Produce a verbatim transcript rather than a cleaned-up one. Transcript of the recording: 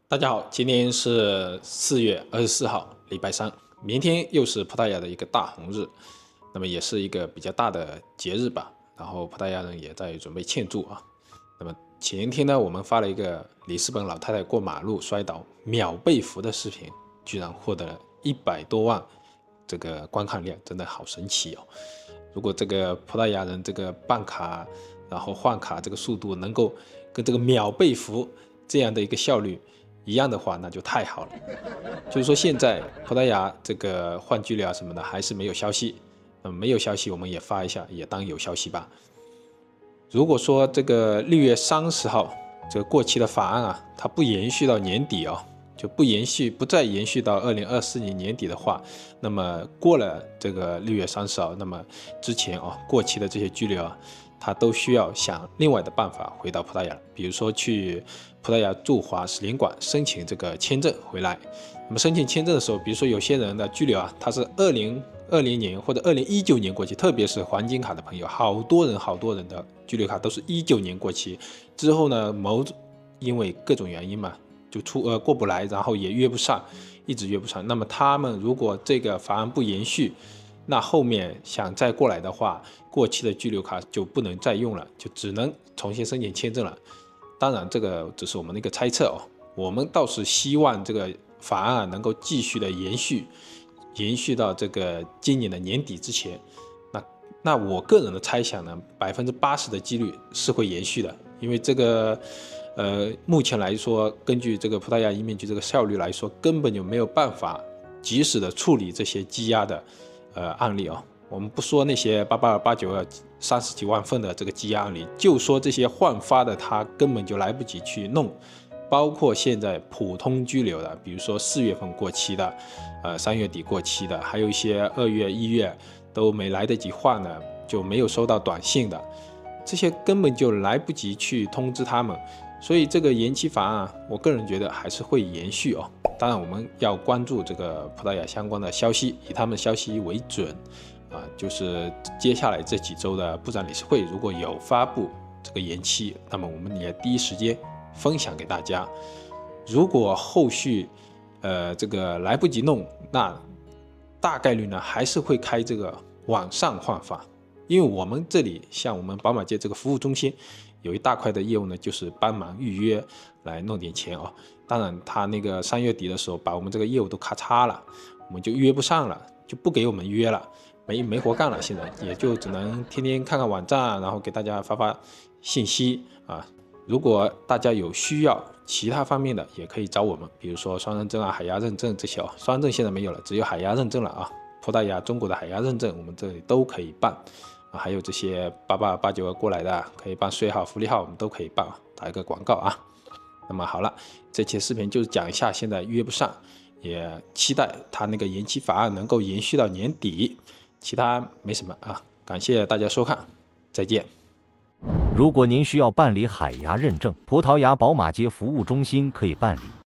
大家好，今天是四月二十四号，礼拜三，明天又是葡萄牙的一个大红日，那么也是一个比较大的节日吧。然后葡萄牙人也在准备庆祝啊。那么前一天呢，我们发了一个里斯本老太太过马路摔倒秒被俘的视频，居然获得了一百多万这个观看量，真的好神奇哦。如果这个葡萄牙人这个办卡，然后换卡这个速度能够跟这个秒被俘这样的一个效率一样的话，那就太好了。就是说现在葡萄牙这个换居留啊什么的还是没有消息，那么没有消息我们也发一下，也当有消息吧。如果说这个六月三十号这个过期的法案啊，它不延续到年底哦，就不延续不再延续到二零二四年年底的话，那么过了这个六月三十号，那么之前哦过期的这些居留啊，他都需要想另外的办法回到葡萄牙，比如说去葡萄牙驻华使领馆申请这个签证回来。那么申请签证的时候，比如说有些人的居留啊，他是二零二零年或者二零一九年过期，特别是黄金卡的朋友，好多人好多人的居留卡都是一九年过期之后呢，某因为各种原因嘛，就出呃过不来，然后也约不上，一直约不上。那么他们如果这个法案不延续，那后面想再过来的话，过期的居留卡就不能再用了，就只能重新申请签证了。当然，这个只是我们的一个猜测哦。我们倒是希望这个法案能够继续的延续，延续到这个今年的年底之前。那那我个人的猜想呢，百分之八十的几率是会延续的，因为这个呃目前来说，根据这个葡萄牙移民局这个效率来说，根本就没有办法及时的处理这些积压的呃案例哦。我们不说那些八八二八九二三十几万份的这个积压案例，就说这些换发的，他根本就来不及去弄。包括现在普通居留的，比如说四月份过期的，呃三月底过期的，还有一些二月一月都没来得及换的，就没有收到短信的，这些根本就来不及去通知他们。所以这个延期法案，我个人觉得还是会延续哦。当然我们要关注这个葡萄牙相关的消息，以他们的消息为准啊，就是接下来这几周的部长理事会如果有发布这个延期，那么我们也第一时间分享给大家。如果后续呃这个来不及弄，那大概率呢还是会开这个网上换发，因为我们这里像我们宝马街这个服务中心有一大块的业务呢，就是帮忙预约来弄点钱哦。当然他那个三月底的时候把我们这个业务都咔嚓了，我们就约不上了，就不给我们约了，没没活干了，现在也就只能天天看看网站，然后给大家发发信息啊。如果大家有需要其他方面的，也可以找我们，比如说双认证啊、海牙认证这些哦。双认证现在没有了，只有海牙认证了啊。葡萄牙中国的海牙认证，我们这里都可以办啊。还有这些八八八九二过来的，可以办税号、福利号，我们都可以办，打一个广告啊。那么好了，这期视频就是讲一下现在约不上，也期待他那个延期法案能够延续到年底。其他没什么啊，感谢大家收看，再见。 如果您需要办理海牙认证，葡萄牙宝马街服务中心可以办理。